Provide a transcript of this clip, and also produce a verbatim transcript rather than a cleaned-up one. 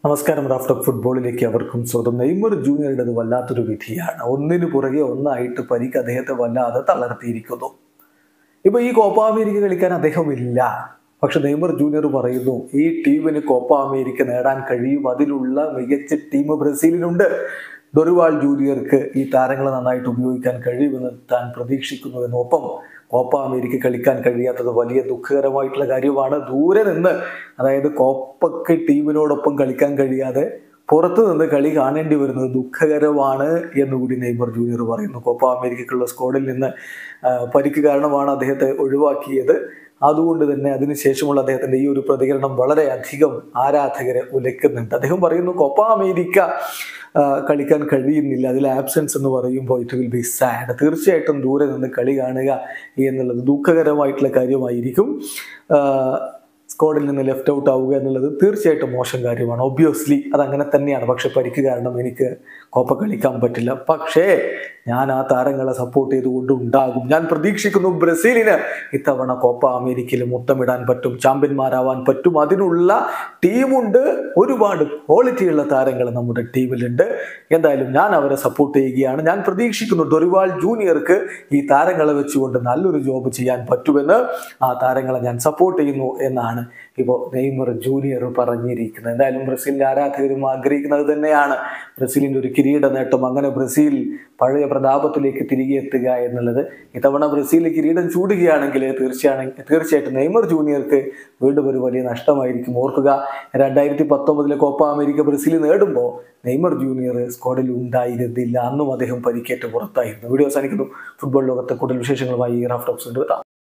നമസ്കാരം. Raft of ഫുട്ബോളിലേക്ക് അവർക്കും സ്വന്തം. നെയ്മർ ജൂനിയറുടേത് വല്ലാത്തൊരു വിധിയാണ്. ഒന്നിനു പുറകെ ഒന്നായിട്ട് പരിക്ക് അദ്ദേഹത്തെ വല്ലാതെ തളർത്തിയിരിക്കുന്നു. ഇപ്പൊ ഈ കോപ്പ അമേരിക്ക കളിക്കാൻ അദ്ദേഹം ഇല്ല. പക്ഷെ നെയ്മർ ജൂനിയർ പറയുന്നു ഈ ടീമിന് കോപ്പ അമേരിക്ക നേടാൻ കഴിയും, അതിലുള്ള മികച്ച ടീം ബ്രസീലിനുണ്ട്. ഡൊറിവാൾ ജൂനിയർക്ക് ഈ താരങ്ങളെ നന്നായിട്ട് ഉപയോഗിക്കാൻ കഴിയുമെന്ന് താൻ പ്രതീക്ഷിക്കുന്നുവെന്നും ഒപ്പം കോപ്പ അമേരിക്ക കളിക്കാൻ കഴിയാത്തത് വലിയ ദുഃഖകരമായിട്ടുള്ള കാര്യമാണ്. ദൂരെ നിന്ന്, അതായത് കോപ്പയ്ക്ക് ടീമിനോടൊപ്പം കളിക്കാൻ കഴിയാതെ പുറത്തു നിന്ന് കളി കാണേണ്ടി വരുന്നത് ദുഃഖകരമാണ് എന്നുകൂടി നെയ്മർ ജൂനിയർ പറയുന്നു. കോപ്പ അമേരിക്കയ്ക്കുള്ള സ്ക്വാഡിൽ നിന്ന് പരിക്ക് കാരണമാണ് അദ്ദേഹത്തെ ഒഴിവാക്കിയത്. അതുകൊണ്ട് തന്നെ അതിനുശേഷമുള്ള അദ്ദേഹത്തിന്റെ ഈ ഒരു പ്രതികരണം വളരെയധികം ആരാധകരെ ഉലയ്ക്കുന്നുണ്ട്. അദ്ദേഹം പറയുന്നു കോപ്പ അമേരിക്ക കളിക്കാൻ കഴിയുന്നില്ല, അതിൽ ആബ്സെൻസ് എന്ന് പറയുമ്പോൾ ഇറ്റ് വിൽ ബി സാഡ്. തീർച്ചയായിട്ടും ദൂരെ നിന്ന് കളി കാണുക എന്നുള്ളത് ദുഃഖകരമായിട്ടുള്ള കാര്യമായിരിക്കും. സ്ക്വാഡിൽ നിന്ന് ലെഫ്റ്റ് ഔട്ട് ആവുക എന്നുള്ളത് തീർച്ചയായിട്ടും മോശം കാര്യമാണ്. ഒബ്വിയസ്ലി അതങ്ങനെ തന്നെയാണ്. പക്ഷെ പരിക്ക് കാരണം എനിക്ക് കോപ്പ കളിക്കാൻ പറ്റില്ല. പക്ഷേ ഞാൻ ആ താരങ്ങളെ സപ്പോർട്ട് ചെയ്തുകൊണ്ട് ഉണ്ടാകും. ഞാൻ പ്രതീക്ഷിക്കുന്നു ബ്രസീലിന് ഇത്തവണ കോപ്പ അമേരിക്കയിൽ മുത്തമിടാൻ പറ്റും, ചാമ്പ്യന്മാരാവാൻ പറ്റും. അതിനുള്ള ടീമുണ്ട്, ഒരുപാട് ക്വാളിറ്റിയുള്ള താരങ്ങൾ നമ്മുടെ ടീമിലുണ്ട്. എന്തായാലും ഞാൻ അവരെ സപ്പോർട്ട് ചെയ്യുകയാണ്. ഞാൻ പ്രതീക്ഷിക്കുന്നു ഡൊറിവാൾ ജൂനിയർക്ക് ഈ താരങ്ങളെ വെച്ചുകൊണ്ട് നല്ലൊരു ജോബ് ചെയ്യാൻ പറ്റുമെന്ന്. ആ താരങ്ങളെ ഞാൻ സപ്പോർട്ട് ചെയ്യുന്നു എന്നാണ് ഇപ്പോൾ നെയ്മർ ജൂനിയർ പറഞ്ഞിരിക്കുന്നത്. എന്തായാലും ബ്രസീലിന്റെ ആരാധകരും ആഗ്രഹിക്കുന്നത് തന്നെയാണ് ബ്രസീലിന്റെ ഒരു കിരീട നേട്ടം. അങ്ങനെ ബ്രസീൽ പഴയ പ്രതാപത്തിലേക്ക് തിരികെ എത്തുക എന്നുള്ളത്. ഇത്തവണ ബ്രസീൽ കിരീടം ചൂടുകയാണെങ്കിൽ തീർച്ചയാണ് തീർച്ചയായിട്ടും നെയ്മർ ജൂനിയർക്ക് വീണ്ടും ഒരു വലിയ നഷ്ടമായിരിക്കും. ഓർക്കുക, രണ്ടായിരത്തി പത്തൊമ്പതിലെ കോപ്പ അമേരിക്ക ബ്രസീൽ നേടുമ്പോൾ നെയ്മർ ജൂനിയർ സ്ക്വാഡിൽ ഉണ്ടായിരുന്നില്ല. അന്നും അദ്ദേഹം പരിക്കേറ്റ് പുറത്തായിരുന്നു. വീഡിയോ അവസാനിക്കുന്നു. ഫുട്ബോൾ ലോകത്തെ കൂടുതൽ വിശേഷങ്ങളുമായി റാഫ്റ്റ് ഓഫ്